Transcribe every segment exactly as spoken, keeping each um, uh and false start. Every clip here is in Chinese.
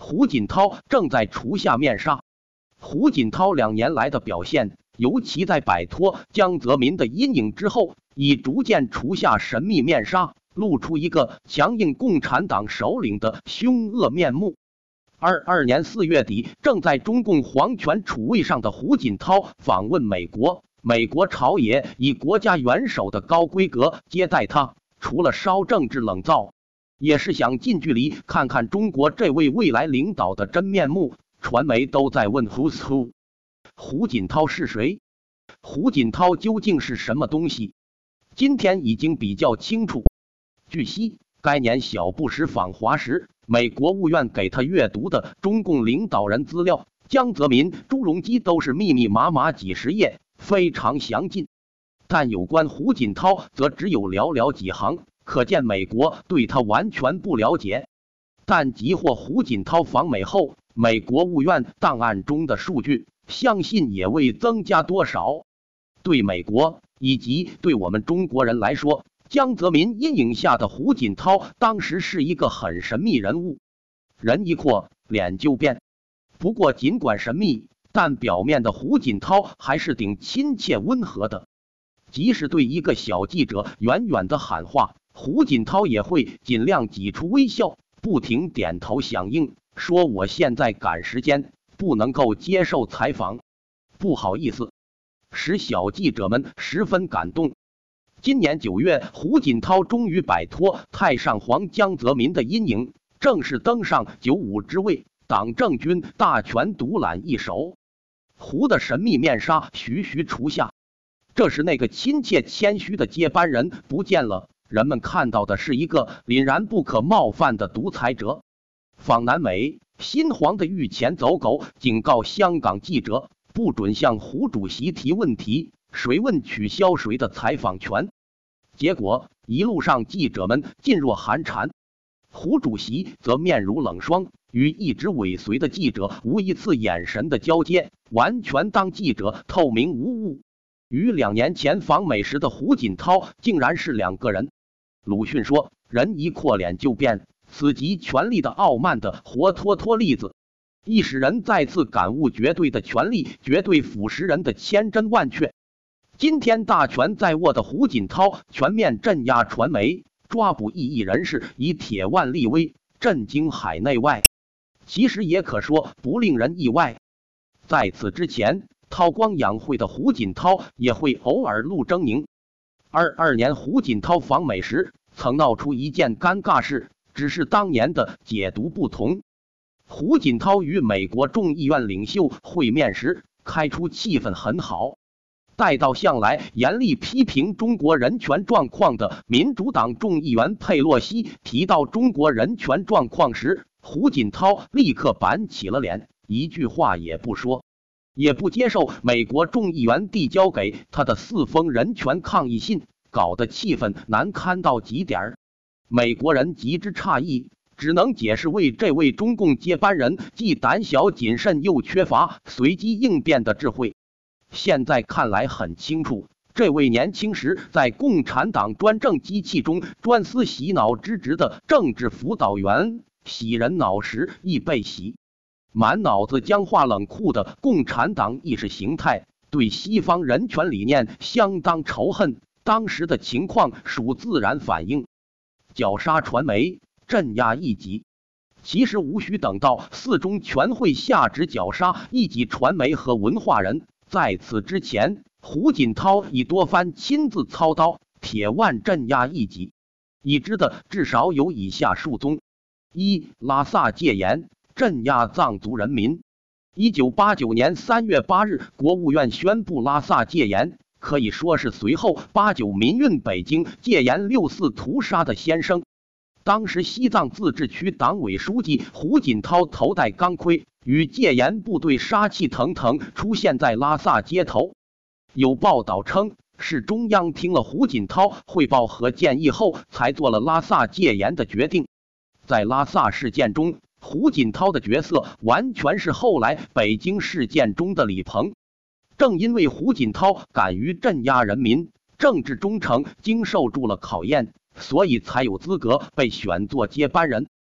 胡锦涛正在除下面纱。胡锦涛两年来的表现，尤其在摆脱江泽民的阴影之后，已逐渐除下神秘面纱，露出一个强硬共产党首领的凶恶面目。二二年四月底，正在中共皇权储位上的胡锦涛访问美国，美国朝野以国家元首的高规格接待他，除了烧政治冷灶，也是想近距离看看中国这位未来领导的真面目。传媒都在问 Who's who， 胡锦涛是谁？胡锦涛究竟是什么东西？今天已经比较清楚。据悉，该年小布什访华时，美国务院给他阅读的中共领导人资料，江泽民、朱镕基都是密密麻麻几十页，非常详尽。但有关胡锦涛则只有寥寥几行，可见美国对他完全不了解。但即获胡锦涛访美后，美国务院档案中的数据，相信也未增加多少。对美国以及对我们中国人来说，江泽民阴影下的胡锦涛当时是一个很神秘人物，人一阔，脸就变。不过尽管神秘，但表面的胡锦涛还是挺亲切温和的。即使对一个小记者远远的喊话，胡锦涛也会尽量挤出微笑，不停点头响应，说我现在赶时间，不能够接受采访，不好意思，使小记者们十分感动。今年九月，胡锦涛终于摆脱太上皇江泽民的阴影，正式登上九五之位，党政军大权独揽一手。胡的神秘面纱徐徐除下，这时那个亲切谦虚的接班人不见了，人们看到的是一个凛然不可冒犯的独裁者。访南美，新皇的御前走狗警告香港记者，不准向胡主席提问题，谁问取消谁的采访权。结果一路上记者们噤若寒蝉，胡主席则面如冷霜，与一直尾随的记者无一次眼神的交接，完全当记者透明无误。与两年前访美时的胡锦涛竟然是两个人。鲁迅说，人一阔脸就变，此即权力的傲慢的活脱脱例子，亦使人再次感悟绝对的权力绝对腐蚀人的千真万确。今天大权在握的胡锦涛全面镇压传媒，抓捕异议人士，以铁腕立威，震惊海内外。其实也可说不令人意外，在此之前，韬光养晦的胡锦涛也会偶尔露狰狞。二二年胡锦涛访美时，曾闹出一件尴尬事，只是当年的解读不同。胡锦涛与美国众议院领袖会面时，开出气氛很好。待到向来严厉批评中国人权状况的民主党众议员佩洛西提到中国人权状况时，胡锦涛立刻板起了脸，一句话也不说，也不接受美国众议员递交给他的四封人权抗议信，搞得气氛难堪到极点。美国人极之诧异，只能解释为这位中共接班人既胆小谨慎又缺乏随机应变的智慧。现在看来很清楚，这位年轻时在共产党专政机器中专司洗脑之职的政治辅导员，洗人脑时亦被洗，满脑子僵化冷酷的共产党意识形态，对西方人权理念相当仇恨。当时的情况属自然反应，绞杀传媒，镇压异己。其实无需等到四中全会下旨绞杀异己传媒和文化人，在此之前，胡锦涛已多番亲自操刀，铁腕镇压异己。已知的至少有以下数宗：一、拉萨戒严，镇压藏族人民。一九八九年三月八日，国务院宣布拉萨戒严，可以说是随后八九民运北京戒严六四屠杀的先声。当时西藏自治区党委书记胡锦涛头戴钢盔，与戒严部队杀气腾腾出现在拉萨街头。有报道称，是中央听了胡锦涛汇报和建议后，才做了拉萨戒严的决定。在拉萨事件中，胡锦涛的角色完全是后来北京事件中的李鹏。正因为胡锦涛敢于镇压人民，政治忠诚经受住了考验，所以才有资格被选作接班人。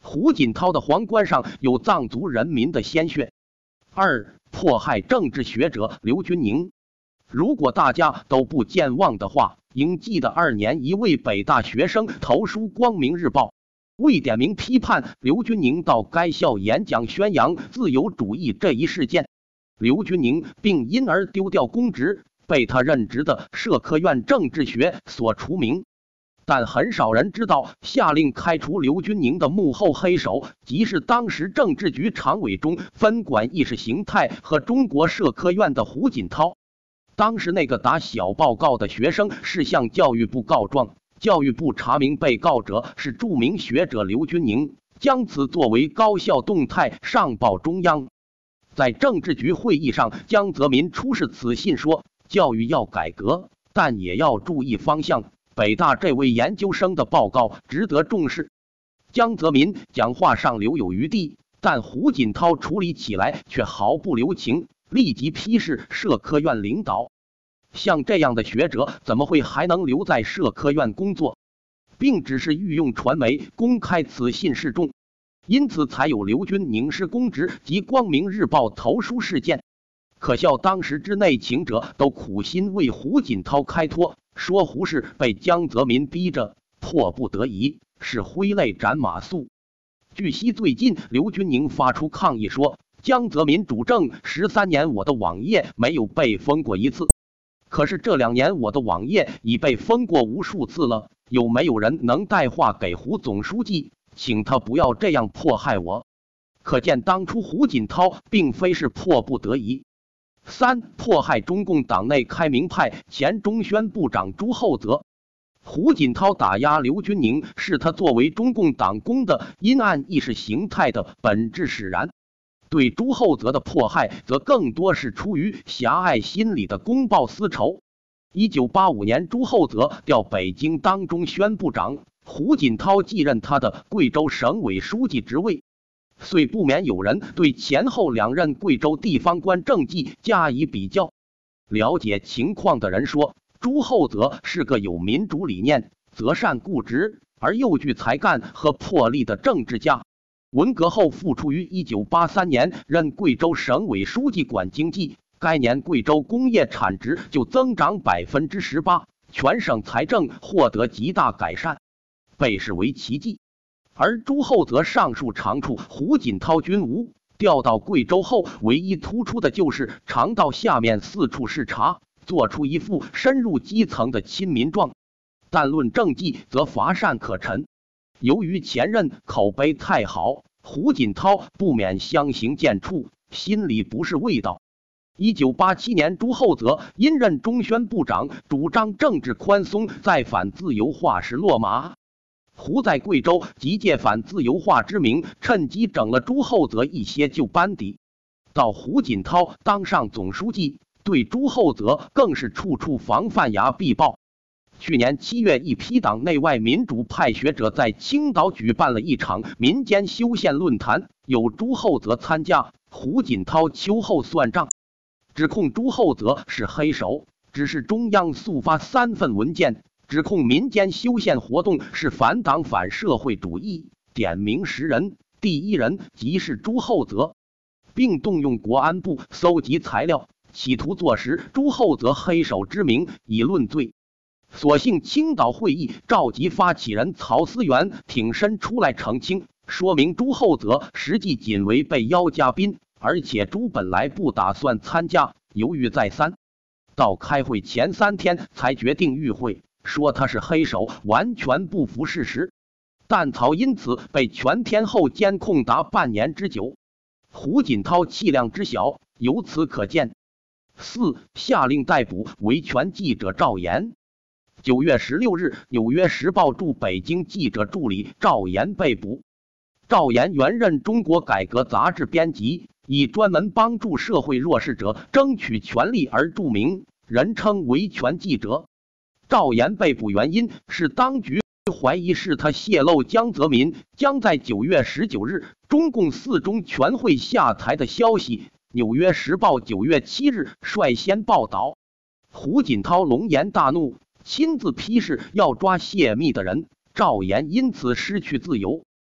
胡锦涛的皇冠上有藏族人民的鲜血。二、迫害政治学者刘军宁。如果大家都不健忘的话，应记得二年一位北大学生投书光明日报，为点名批判刘军宁到该校演讲宣扬自由主义这一事件，刘军宁并因而丢掉公职，被他任职的社科院政治学所除名。但很少人知道，下令开除刘军宁的幕后黑手，即是当时政治局常委中分管意识形态和中国社科院的胡锦涛。当时那个打小报告的学生是向教育部告状，教育部查明被告者是著名学者刘军宁，将此作为高校动态上报中央。在政治局会议上，江泽民出示此信说，教育要改革，但也要注意方向。北大这位研究生的报告值得重视。江泽民讲话上留有余地，但胡锦涛处理起来却毫不留情，立即批示社科院领导。像这样的学者怎么会还能留在社科院工作，并只是御用传媒公开此信示众，因此才有刘军宁失公职及光明日报投书事件。可笑当时之内情者都苦心为胡锦涛开脱，说胡适被江泽民逼着，迫不得已，是挥泪斩马谡。据悉最近刘军宁发出抗议说，江泽民主政十三年，我的网页没有被封过一次，可是这两年我的网页已被封过无数次了，有没有人能带话给胡总书记，请他不要这样迫害我？可见当初胡锦涛并非是迫不得已。三、迫害中共党内开明派前中宣部长朱厚泽。胡锦涛打压刘军宁，是他作为中共党工的阴暗意识形态的本质使然。对朱厚泽的迫害，则更多是出于狭隘心理的公报私仇。一九八五年，朱厚泽调北京当中宣部长，胡锦涛继任他的贵州省委书记职位。虽不免有人对前后两任贵州地方官政绩加以比较，了解情况的人说，朱厚泽是个有民主理念、择善固执而又具才干和魄力的政治家。文革后复出于一九八三年，任贵州省委书记管经济，该年贵州工业产值就增长百分之十八，全省财政获得极大改善，被视为奇迹。而朱厚泽上述长处胡锦涛均无，调到贵州后唯一突出的就是常到下面四处视察，做出一副深入基层的亲民状，但论政绩则乏善可陈。由于前任口碑太好，胡锦涛不免相形见绌，心里不是味道。一九八七年，朱厚泽因任中宣部长，主张政治宽松，再反自由化时落马。胡在贵州即借反自由化之名，趁机整了朱厚泽一些旧班底。到胡锦涛当上总书记，对朱厚泽更是处处防范牙必报。去年七月，一批党内外民主派学者在青岛举办了一场民间修宪论坛，有朱厚泽参加，胡锦涛秋后算账，指控朱厚泽是黑手，指示中央速发三份文件，指控民间修宪活动是反党反社会主义，点名十人，第一人即是朱厚泽，并动用国安部搜集材料，企图坐实朱厚泽黑手之名以论罪。所幸青岛会议召集发起人曹思源挺身出来澄清，说明朱厚泽实际仅为被邀嘉宾，而且朱本来不打算参加，犹豫再三，到开会前三天才决定与会，说他是黑手，完全不符事实。但曹因此被全天候监控达半年之久。胡锦涛气量之小，由此可见。四、下令逮捕维权记者赵岩。九月十六日，《纽约时报》驻北京记者助理赵岩被捕。赵岩原任中国改革杂志编辑，以专门帮助社会弱势者争取权利而著名，人称维权记者。赵岩被捕原因是当局怀疑是他泄露江泽民将在九月十九日中共四中全会下台的消息。《纽约时报》九月七日率先报道。胡锦涛龙颜大怒，亲自批示要抓泄密的人，赵岩因此失去自由。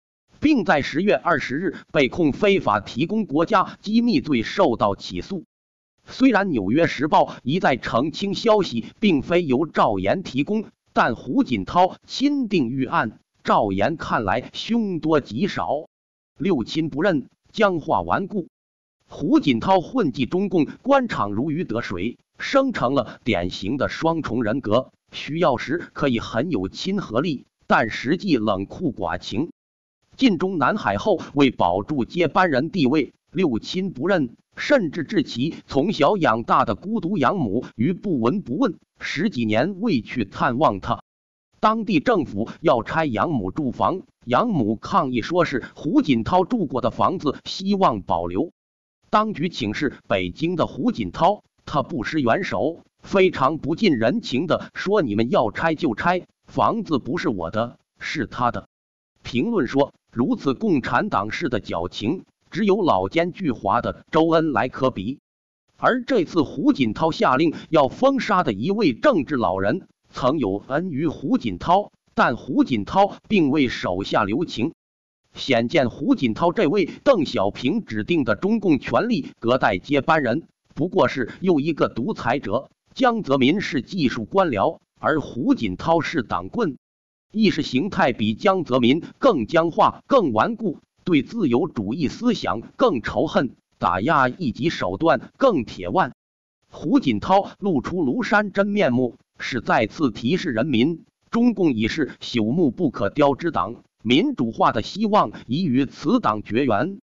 并在十月二十日被控非法提供国家机密罪受到起诉。虽然《纽约时报》一再澄清消息并非由赵岩提供，但胡锦涛钦定预案，赵岩看来凶多吉少。六亲不认，僵化顽固。胡锦涛混迹中共官场如鱼得水，生成了典型的双重人格，需要时可以很有亲和力，但实际冷酷寡情。晋中南海后，为保住接班人地位，六亲不认，甚至置其从小养大的孤独养母于不闻不问，十几年未去探望他。当地政府要拆养母住房，养母抗议说是胡锦涛住过的房子，希望保留。当局请示北京的胡锦涛，他不施援手，非常不近人情的说：“你们要拆就拆，房子不是我的，是他的。”评论说，如此共产党式的矫情，只有老奸巨猾的周恩来可比。而这次胡锦涛下令要封杀的一位政治老人，曾有恩于胡锦涛，但胡锦涛并未手下留情。显见胡锦涛这位邓小平指定的中共权力隔代接班人，不过是又一个独裁者。江泽民是技术官僚，而胡锦涛是党棍。意识形态比江泽民更僵化、更顽固，对自由主义思想更仇恨，打压异己手段更铁腕。胡锦涛露出庐山真面目，是再次提示人民，中共已是朽木不可雕之党，民主化的希望已与此党绝缘。